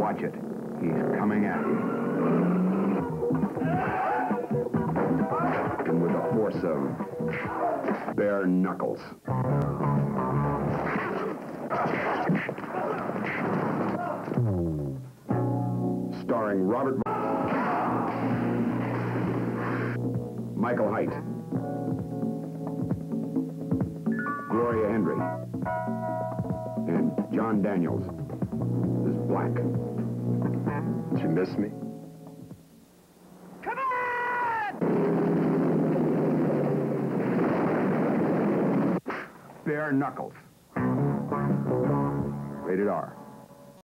Watch it. He's coming at you. And with the force of bare knuckles. Starring Robert... Michael Height. Gloria Hendry. And John Daniels is Black. Did you miss me? Come on! Bare knuckles. Rated R.